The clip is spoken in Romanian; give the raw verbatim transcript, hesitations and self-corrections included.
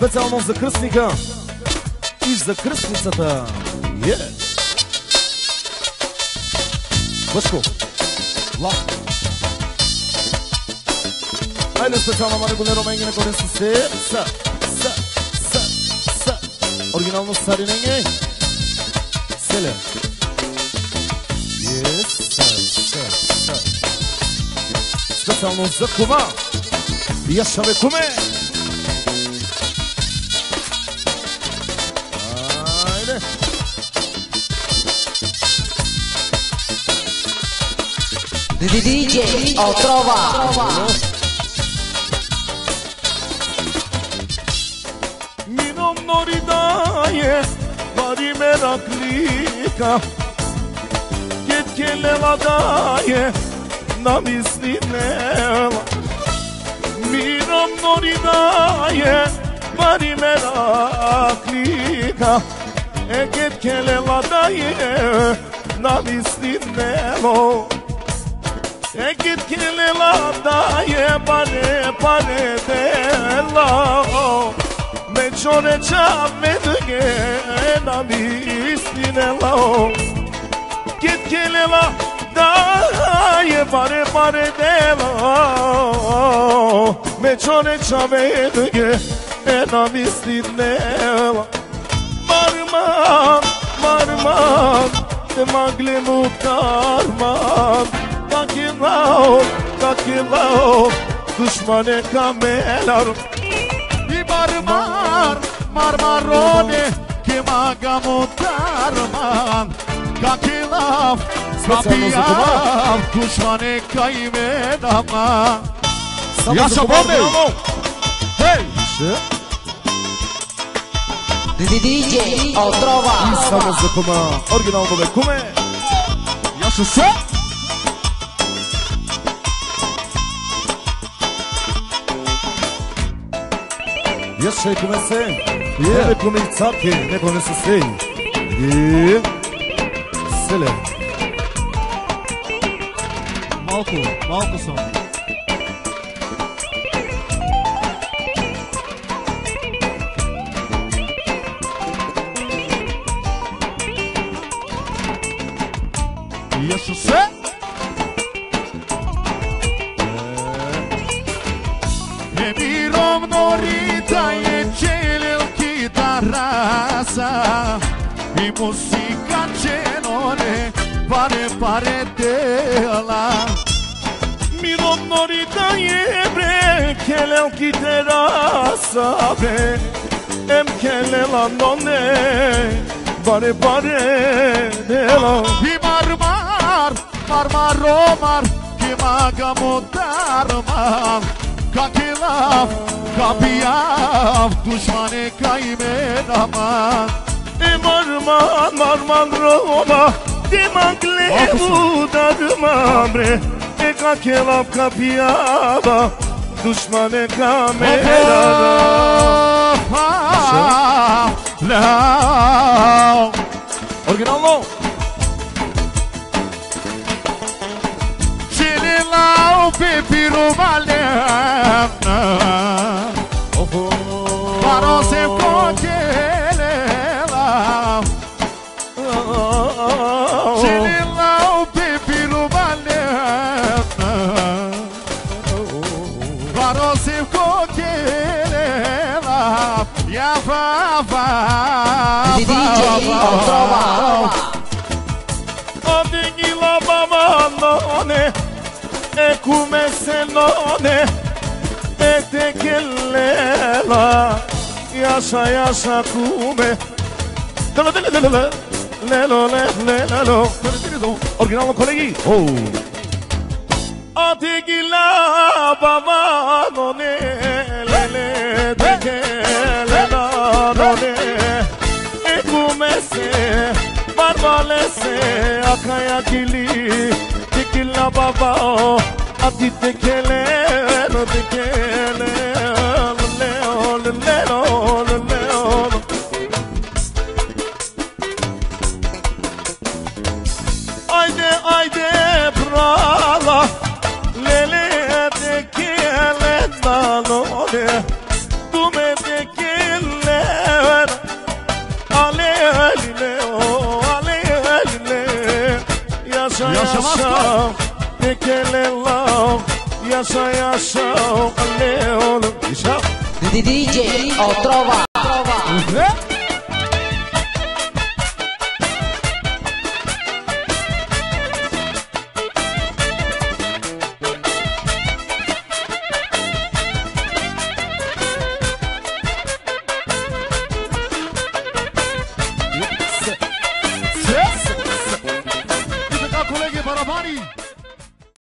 Специално за кръстника и за кръстницата. Yeah. Въшко. Ла. Айде специално Мариколе Роменги на корен се. Са, са, са, са. Оригинално Сариненге. Селя. Yes, са, са, са. Специално за Кума. Яшаве Куме. Айде. диджей Отрова. Мином норидае, бари мераклика. Кеткелела дае, намислинела. Мином норидае, бари мераклика. E ketkelela dае, намислинела. E ketkelela dае, bare bare dela. Me çore çavmedge na mistinela. Git gelela daye pare pare dela. Me çore çavmedge na mistinela. Marman marman de magle muhtarman. Kakilao kakilao düşmane kamelar. Marmar, marmarone, que magamutarman, kakilaf, kapiyav, kuşmane kaymenama. Yaşa bombe! Hey! диджей Отрова. И само за Кума, оригинално бе Куме. Yaşa se! Яше Куме се. Ебе Куме и цапке, неко не се сей. И... Селе. Малко, малко съм. Yaşa se! Emirom norita je čelil kitarasa I musika čelone pare pare dela. Mirom norita je bre, kelel kitarasa bre. Em kelela none, bare bare dela. I marmar, marmaromar, ki magamutarman. Kakilaf, kapiyav, düşmane kaymenama. E marman marman roma, de magle mudarma bre. E kakelav kapiyava, düşmane kamerada. Originalno. Çelilau pepiru valena. Para se kokelela. Çelilau pepiru valena. Para se kokelela. Ya va va. диджей Отрова. Adigila baba none, e come se none, e te kellela, yaşa yaşa kume. Lelo lelo lelo lelo lelo lelo. Originalno kolegi. Oh. Adigila baba none, lele te kellela none, e come se Barbalese akaya kili tikila baba ati tekele no tekele leo leo leo. Ayde ayde prala lele tekele nalone Dume de killer Ale aline o ale aline Yaşa yaşa de killer Yaşa yaşa ale oğlum Yaşa D J o trova. Trova